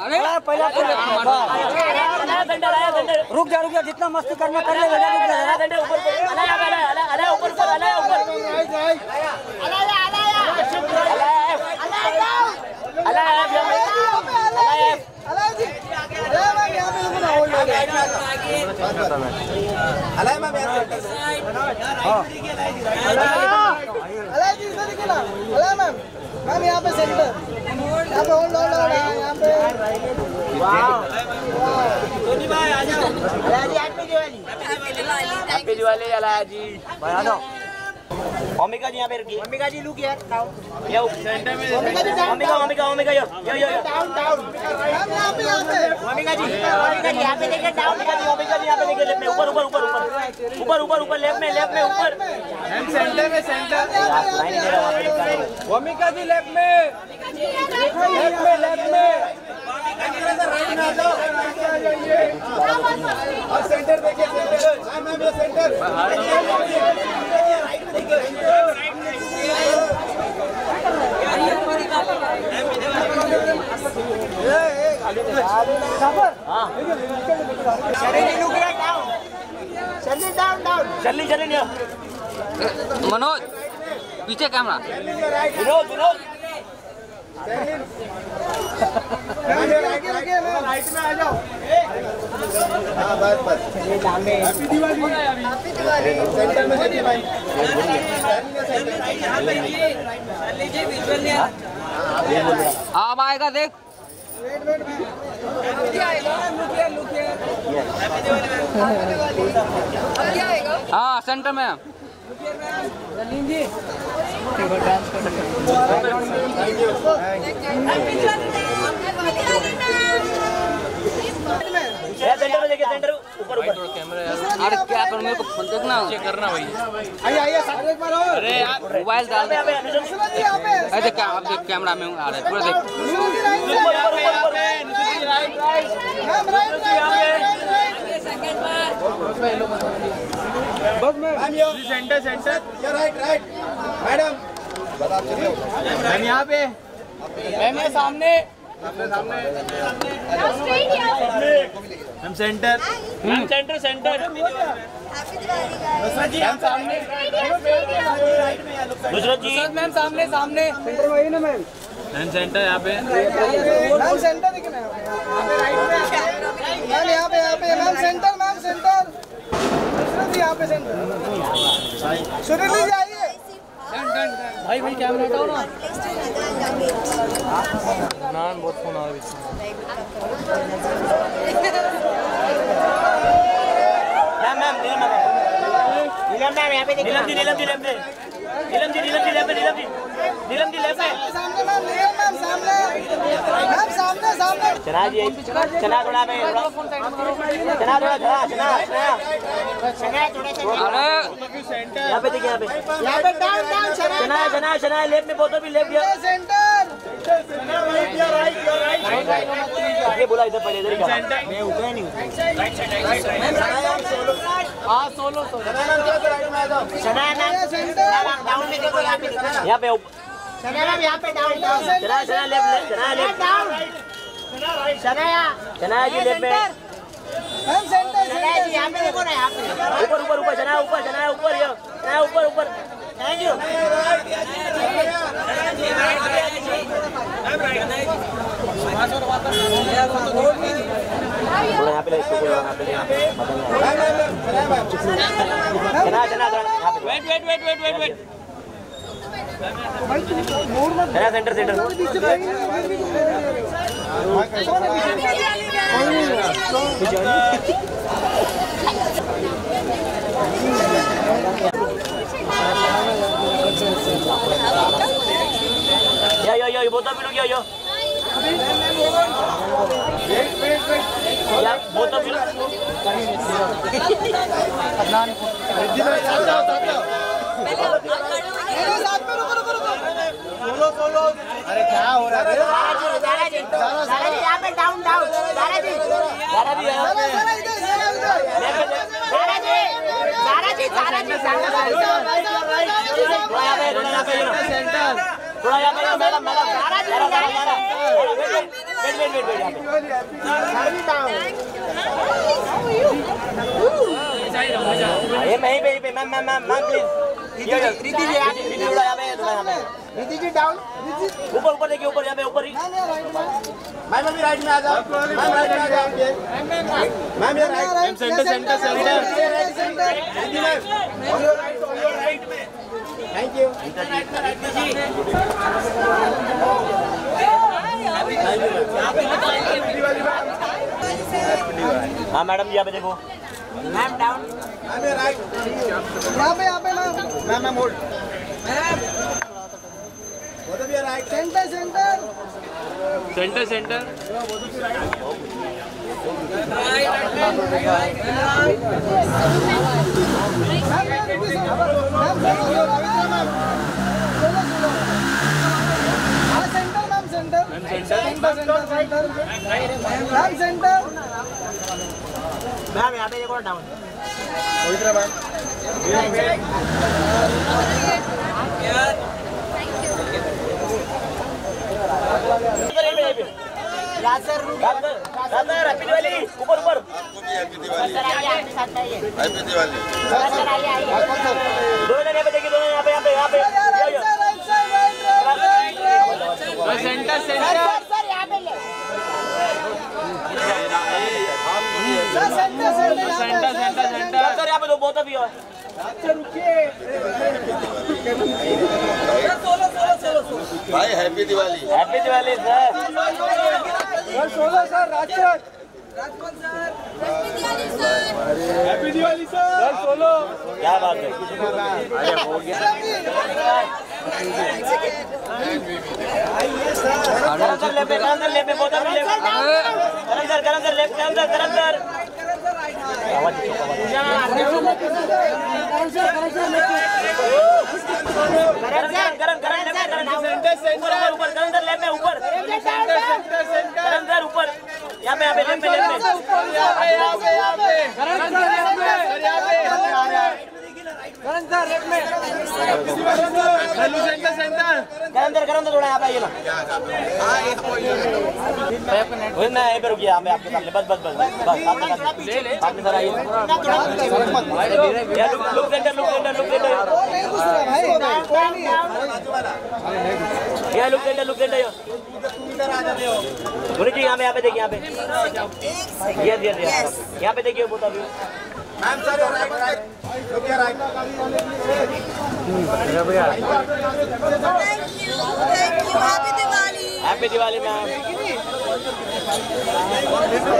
अरे पहला रुक जा जितना मस्ती करना कर ले मैम यहाँ पे सेंटर, यहाँ पे होल्ड यहाँ पे हैप्पी दिवाली अलाजी भाई आ जाओ। ओमिका जी यहाँ पे रुकिए। ओमिका जी लुक यार यो सेंटर में ओमिका यो डाउन यहाँ पे ओमिका जी यहाँ पे देखिए डाउन ओमिका जी यहाँ पे देखिए लेफ्ट में ऊपर लेफ्ट में ऊपर सेंटर में ओमिका जी लेफ्ट में और सेंटर देखिए सेंटर चलिए मनोज पीछे कैमरा विनोद राइट में आ जाओ। बस हैप्पी दिवाली सेंटर में देखिए भाई। अब आएगा देख। हाँ सेंटर में सेंटर ऊपर अरे क्या करूँ मेरे को देखना चेक करना भाई। आइए साथ एक बार और। अरे यार मोबाइल डाल दे। अरे क्या आप देख कैमरा में आ रहा है पूरा देख। बस मैं सेंटर राइट मैडम मैम यहाँ पे मैम सामने हम सेंटर दूसरा जी मैम सामने सेंटर वही ना मैम सेंटर यहाँ पे मैम सेंटर दिखना है मैम यहाँ पे मैम सेंटर यहाँ पे सेंटर सुनील जी आइए भाई कैमरा हटाओ ना नान बहुत फोन आ रही मैम यहाँ पे नीलम जी लेफ्ट में सामने चना जी चना थोड़ा में चना अरे यहाँ पे देखिए यहाँ पे चना लेफ्ट में बोतल भी लेफ्ट सेंटर ये बोला इधर पहले इधर ही मैं उतरा नहीं हाँ सोलो चना डाउन में देखो यहाँ पे यहाँ पे डाउन चना लेफ्ट चना जी लेफ्ट में मैम सेंटर यहाँ पे देखो ना यहाँ पे ऊपर चना ऊपर थैंक यू यहाँ पे चना वेट सेंटर यो बोतल भी लुक यो यार बोतल भी सोलो अरे क्या हो रहा है यहाँ पे डाउन थोड़ा यहाँ पे मैडम मैडम ये मैं पे ma'am ma'am ma'am ma'am please Reeti ji यहाँ पे रीति जी डाउन ऊपर ऊपर देखिए ऊपर यहाँ पे ऊपर ही मैम अभी राइट में आ जाओ मैम राइट में आ जाओ मैम ये right center center center thank you हाँ मैडम जी यहाँ पे देखो मैम डाउन मैम ये राइट यहाँ पे मैम मैम होल्ड बोथ भी right center center center center ma'am यहाँ पे देखो डाउन हैप्पी दिवाली ऊपर ऊपर हैप्पी दिवाली हैप्पी दिवाली दोनों यहाँ पे देखिए दोनों यहाँ पे सेंटर सेंटर सर यहाँ पे दो बहुत अभी है भाई happy Diwali sir sir Rajkot happy Diwali sir solo क्या बात है गरम सर लेफ्ट बहुत अभी गरम सर लेफ्ट ऊपर यहाँ पे गरम थोड़ा यहाँ पे आइए ना यहीं पे रुकिए हमें आपके सामने बस आपके साथ आइए लुक सेंटर यहाँ लुक सेंटर गुरु जी यहाँ पे देखिए यहाँ पे यहाँ पे देखिए बहुत अभी ma'am sir right look here right thank you happy Diwali ma'am